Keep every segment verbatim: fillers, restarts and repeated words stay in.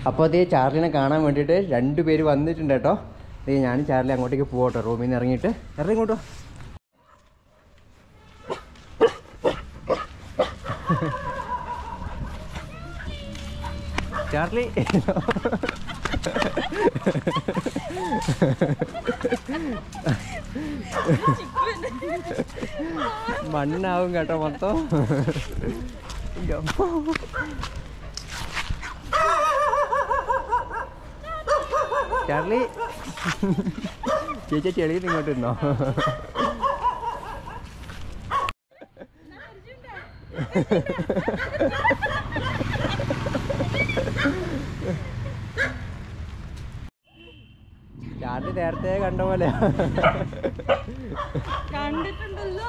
അപ്പോൾ അതേ ചാർലിനെ കാണാൻ വേണ്ടിയിട്ട് രണ്ട് പേര് വന്നിട്ടുണ്ട് കേട്ടോ. അതേ ഞാനും ചാർലി അങ്ങോട്ടേക്ക് പോകട്ടോ, റൂമിൽ നിന്ന് ഇറങ്ങിയിട്ട്. ഇറങ്ങി ഇങ്ങോട്ടോ. ചാർലി മണ്ണാവും കേട്ടോ മൊത്തം. ചാർലി ചേച്ചി ചെളിയിൽ ഇങ്ങോട്ട് ഇരുന്നോ? ചാർലി നേരത്തെ കണ്ട പോലെ കണ്ടിട്ടുണ്ടല്ലോ.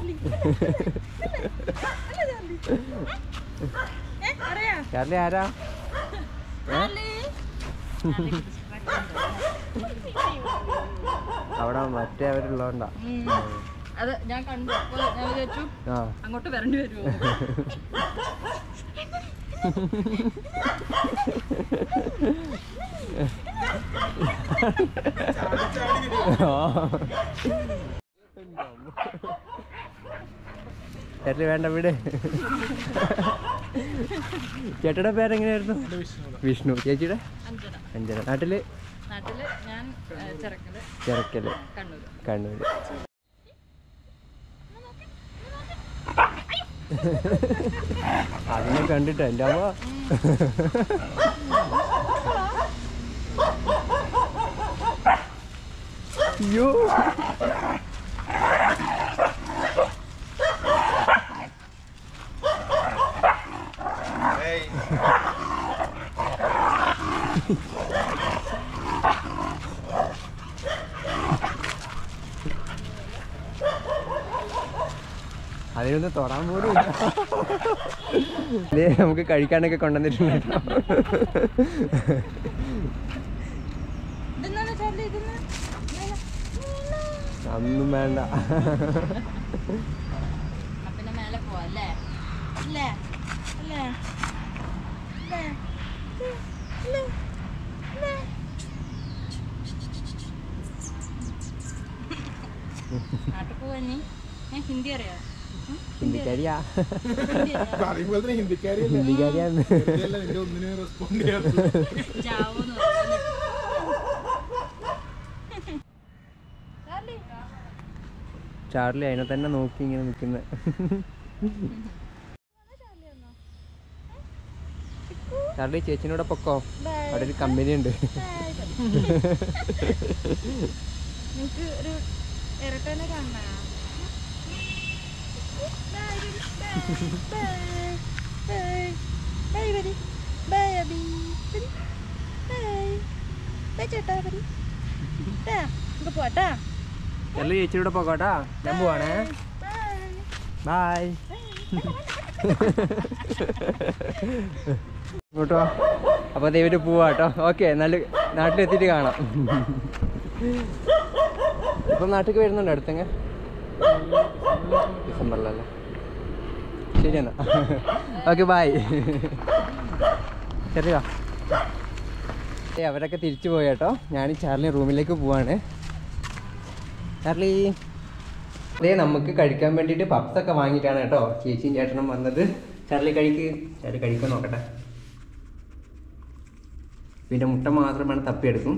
ചാർലി ആരാ? അവിടെ മറ്റേ അവരുള്ളോണ്ടാ. അത് ഞാൻ കണ്ടു. അപ്പോൾ ഞാൻ വിചാരിച്ചു അങ്ങോട്ട് വരേണ്ടി വരുമോ. ചേട്ടന് വേണ്ട വീട്. ചേട്ടയുടെ പേരെങ്ങനെയായിരുന്നു? വിഷ്ണു. ചേച്ചിയുടെ? അഞ്ജന. നാട്ടില്? നാട്ടില് ഞാൻ ചെറക്കല്. ചെറക്കല്. കണ്ണൂര്. അതിനെ കണ്ടിട്ട് എൻ്റെ അമ്മ അയ്യോ അതിനൊന്ന് തൊടാൻ പോലും ഇല്ല. നമുക്ക് കഴിക്കാനൊക്കെ കൊണ്ടുവന്നിട്ടുണ്ട് കേട്ടോ. ഒന്നും വേണ്ട. ഹിന്ദി അറിയാ? ഹിന്ദിക്കാരിയാ? ചാർലി അതിനെ തന്നെ നോക്കി ഇങ്ങനെ നിൽക്കുന്നത്. ചാർലി ചേച്ചിനോടെ പൊക്കോ, അവിടെ ഒരു കമ്പനി ഉണ്ട്. ചാർലി ചേച്ചിയുടെ പൊക്കോട്ടാ, ഞാൻ പോവാണേ. ബായ്. ഇങ്ങോട്ടോ. അപ്പോൾ ദൈവം പോവാട്ടോ. ഓക്കെ, നല്ല നാട്ടിലെത്തിയിട്ട് കാണാം. ഇപ്പം നാട്ടിലേക്ക് വരുന്നുണ്ട് അടുത്തങ്ങ് ഡിസംബറിലല്ലേ? ശരി എന്നാ. Okay bye. ശരിയാ. അവരൊക്കെ തിരിച്ചു പോയി കേട്ടോ. ഞാൻ ചാർലി റൂമിലേക്ക് പോവാണ്. ചാർലി അതേ നമുക്ക് കഴിക്കാൻ വേണ്ടിയിട്ട് പപ്സൊക്കെ വാങ്ങിയിട്ടാണ് കേട്ടോ ചേച്ചിയും ചേട്ടനും വന്നത്. ചാർലി കഴിക്ക്. ചാർലി കഴിക്കാൻ നോക്കട്ടെ. പിന്നെ മുട്ട മാത്രമാണ് തപ്പിയെടുക്കും.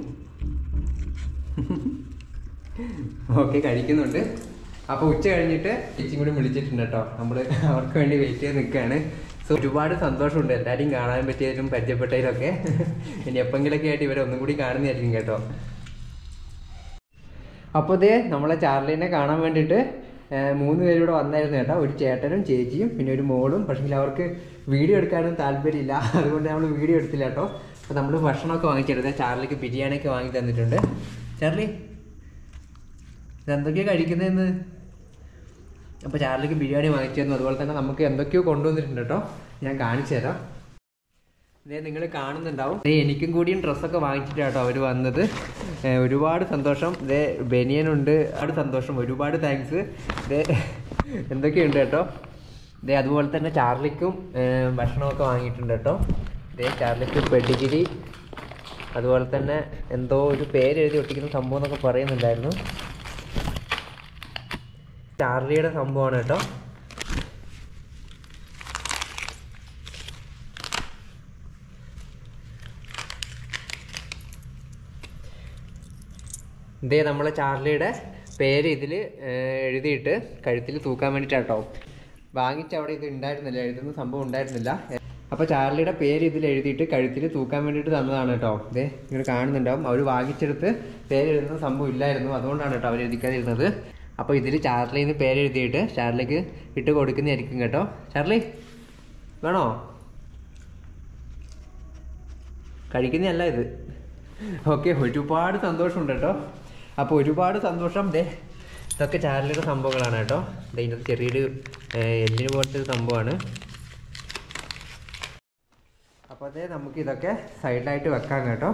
ഓക്കെ, കഴിക്കുന്നുണ്ട്. അപ്പോൾ ഉച്ച കഴിഞ്ഞിട്ട് ചേച്ചിയും കൂടി വിളിച്ചിട്ടുണ്ട് കേട്ടോ. നമ്മൾ അവർക്ക് വേണ്ടി വെയിറ്റ് ചെയ്ത് നിൽക്കുകയാണ്. സോ ഒരുപാട് സന്തോഷമുണ്ട് എല്ലാവരെയും കാണാൻ പറ്റിയതിലും പരിചയപ്പെട്ടതിലും ഒക്കെ. ഇനി എപ്പോഴെങ്കിലൊക്കെ ആയിട്ട് ഇവരെ ഒന്നും കൂടി കാണുന്നതായിരിക്കും കേട്ടോ. അപ്പോൾ ഇതേ നമ്മളെ ചാർലിനെ കാണാൻ വേണ്ടിയിട്ട് മൂന്ന് പേരൂടെ വന്നായിരുന്നു കേട്ടോ. ഒരു ചേട്ടനും ചേച്ചിയും പിന്നെ ഒരു മോളും. പക്ഷേ അവർക്ക് വീഡിയോ എടുക്കാനും താല്പര്യമില്ല, അതുകൊണ്ട് നമ്മൾ വീഡിയോ എടുത്തില്ല കേട്ടോ. അപ്പോൾ നമ്മൾ ഭക്ഷണമൊക്കെ വാങ്ങിച്ചെടുത്തത്. ചാർലിക്ക് ബിരിയാണിയൊക്കെ വാങ്ങി തന്നിട്ടുണ്ട്. ചാർലി ഇതെന്തൊക്കെയാണ് കഴിക്കുന്നതെന്ന്? അപ്പോൾ ചാർലിക്ക് ബിരിയാണി വാങ്ങിച്ചു തന്നു. അതുപോലെ തന്നെ നമുക്ക് എന്തൊക്കെയോ കൊണ്ടുവന്നിട്ടുണ്ട് കേട്ടോ. ഞാൻ കാണിച്ചു തരാം. ഇതേ നിങ്ങൾ കാണുന്നുണ്ടാവും. ഇതേ എനിക്കും കൂടിയും ഡ്രസ്സൊക്കെ വാങ്ങിച്ചിട്ട് കേട്ടോ അവർ വന്നത്. ഒരുപാട് സന്തോഷം. ഇതേ ബനിയനുണ്ട്. ഒരുപാട് സന്തോഷം. ഒരുപാട് താങ്ക്സ്. ഇതേ എന്തൊക്കെയുണ്ട് കേട്ടോ. ഇതേ അതുപോലെ തന്നെ ചാർലിക്കും ഭക്ഷണമൊക്കെ വാങ്ങിയിട്ടുണ്ട് കേട്ടോ. ചാർലിക്ക് പെഡിഗിരി, അതുപോലെ തന്നെ എന്തോ ഒരു പേര് എഴുതി ഒട്ടിക്കുന്ന സംഭവം എന്നൊക്കെ പറയുന്നുണ്ടായിരുന്നു. ചാർലിയുടെ സംഭവമാണ് കേട്ടോ. ഇതേ നമ്മളെ ചാർലിയുടെ പേര് ഇതിൽ എഴുതിയിട്ട് കഴുത്തിൽ തൂക്കാൻ വേണ്ടിയിട്ടാട്ടോ. വാങ്ങിച്ച അവിടെ ഇത് ഉണ്ടായിരുന്നില്ല, എഴുതുന്ന സംഭവം ഉണ്ടായിരുന്നില്ല. അപ്പോൾ ചാർലിയുടെ പേര് ഇതിൽ എഴുതിയിട്ട് കഴുത്തിൽ തൂക്കാൻ വേണ്ടിയിട്ട് തന്നതാണ് കേട്ടോ. ഇതേ നിങ്ങൾ കാണുന്നുണ്ടാവും, അവർ വാങ്ങിച്ചെടുത്ത് പേര് എഴുതുന്ന സംഭവം ഇല്ലായിരുന്നു, അതുകൊണ്ടാണ് കേട്ടോ അവർ എഴുതിക്കാതിരുന്നത്. അപ്പോൾ ഇതിൽ ചാർലിന്ന് പേര് എഴുതിയിട്ട് ചാർലിക്ക് ഇട്ട് കൊടുക്കുന്നതായിരിക്കും കേട്ടോ. ചാർലി വേണോ? കഴിക്കുന്നതല്ല ഇത്. ഓക്കെ, ഒരുപാട് സന്തോഷമുണ്ട് കേട്ടോ. അപ്പോൾ ഒരുപാട് സന്തോഷം. ദേ ഇതൊക്കെ ചാർലിയുടെ സംഭവങ്ങളാണ് കേട്ടോ. ഇതിൻ്റെ ചെറിയൊരു എല്ലിന് പോലത്തെ ഒരു സംഭവമാണ്. അപ്പോൾ അതേ നമുക്ക് ഇതൊക്കെ സൈഡിലായിട്ട് വെക്കാം കേട്ടോ.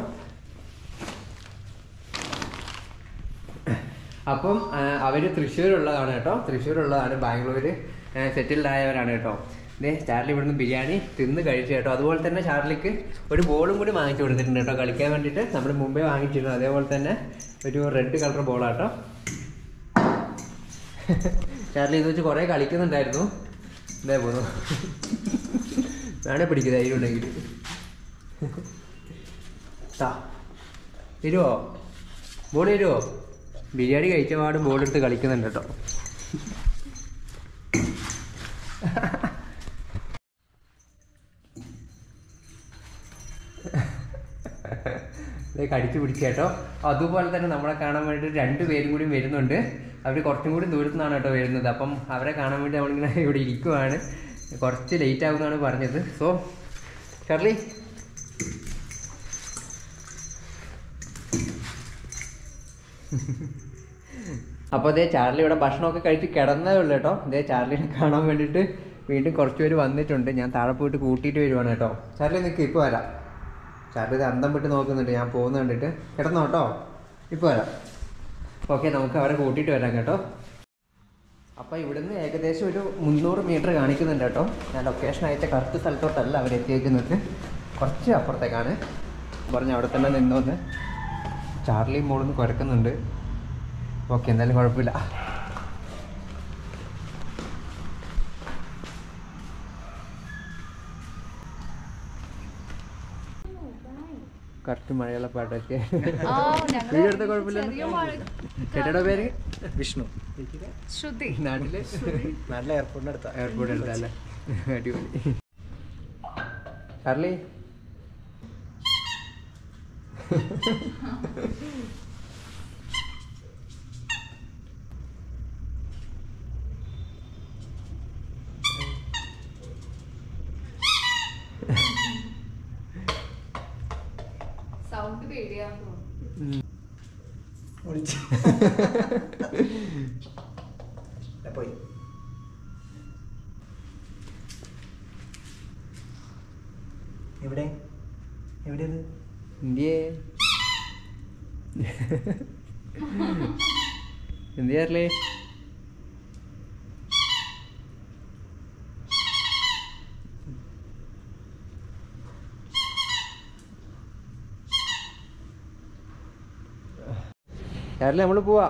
അപ്പം അവർ തൃശ്ശൂരുള്ളതാണ് കേട്ടോ, തൃശ്ശൂരുള്ളതാണ്, ബാംഗ്ലൂർ സെറ്റിൽഡ് ആയവരാണ് കേട്ടോ. ദേ ചാർലി ഇവിടുന്ന് ബിരിയാണി തിന്ന് കഴിച്ചു കേട്ടോ. അതുപോലെ തന്നെ ചാർലിക്ക് ഒരു ബോളും കൂടി വാങ്ങിച്ചു കൊടുത്തിട്ടുണ്ട് കേട്ടോ കളിക്കാൻ വേണ്ടിയിട്ട്. നമ്മൾ മുമ്പേ വാങ്ങിച്ചിരുന്നു, അതേപോലെ തന്നെ ഒരു റെഡ് കളർ ബോളാട്ടോ. ചാർലി ഇത് വെച്ച് കുറേ കളിക്കുന്നുണ്ടായിരുന്നു. ഇതേ പോന്നു, വേണേ പിടിക്കുക ധൈര്യം ഉണ്ടെങ്കിൽ. തരുമോ? ബോൾ തരുമോ? ബിരിയാണി കഴിച്ച പാട് ബോളെടുത്ത് കളിക്കുന്നുണ്ട് കേട്ടോ. കടിച്ചു പിടിച്ച കേട്ടോ. അതുപോലെ തന്നെ നമ്മളെ കാണാൻ വേണ്ടിയിട്ട് രണ്ട് പേരും കൂടി വരുന്നുണ്ട്. അവർ കുറച്ചും കൂടി ദൂരത്തു നിന്നാണ് കേട്ടോ വരുന്നത്. അപ്പം അവരെ കാണാൻ വേണ്ടി നമ്മളിങ്ങനെ ഇവിടെ ഇരിക്കുവാണ്. കുറച്ച് ലേറ്റ് ആകുമെന്നാണ് പറഞ്ഞത്. സോ ചാർലി അപ്പോൾ അതേ ചാർലി ഇവിടെ ഭക്ഷണമൊക്കെ കഴിച്ച് കിടന്നേ ഉള്ളൂ കേട്ടോ. ഇതേ ചാർലിനെ കാണാൻ വേണ്ടിയിട്ട് വീണ്ടും കുറച്ച് പേര് വന്നിട്ടുണ്ട്. ഞാൻ താഴെ പോയിട്ട് കൂട്ടിയിട്ട് വരുവാണ് കേട്ടോ. ചാർലി നിൽക്ക്, ഇപ്പോൾ വരാം. ചാർലി ഇത് അന്തം വിട്ട് നോക്കുന്നുണ്ട് ഞാൻ പോകുന്ന കണ്ടിട്ട്. കിടന്നോ കേട്ടോ, ഇപ്പോൾ വരാം. ഓക്കെ, നമുക്ക് അവരെ കൂട്ടിയിട്ട് വരാം കേട്ടോ. അപ്പോൾ ഇവിടുന്ന് ഏകദേശം ഒരു മുന്നൂറ് മീറ്റർ കാണിക്കുന്നുണ്ട് കേട്ടോ. ഞാൻ ലൊക്കേഷൻ അയച്ച കറക്റ്റ് സ്ഥലത്തോട്ടല്ല അവരെത്തിയേക്കുന്നത്, കുറച്ച് അപ്പുറത്തേക്കാണ്. പറഞ്ഞ് അവിടെ തന്നെ നിന്നോന്ന്. ചാർലി മോളിന്ന് കുരക്കുന്നുണ്ട്. ഓക്കെ, എന്തായാലും കുഴപ്പമില്ല. കറക്റ്റ് മഴയുള്ള പാട്ടൊക്കെ വീഡിയോ എടുത്ത കുഴപ്പമില്ല. ചേട്ടയുടെ പേര് വിഷ്ണു. ശ്രുതി. നാട്ടില് നാട്ടിലെ എയർപോർട്ടിന് അടുത്ത എയർപോർട്ട് എടുത്തല്ലേ? അടിപൊളി. ചാർലി സൗണ്ട് പേടിയാന്ന് തോന്നുന്നു. പോയി. എവിടെ എവിടെയത്? ഇന്ത്യയെ എന്ത് ചാർലി? ചാർലി നമ്മൾ പോവാ.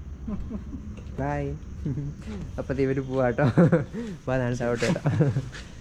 ബൈ. അപ്പം ഇവര് പോവാ കേട്ടോ. അപ്പോൾ അതാണ് ചവിട്ടേട്ടോ.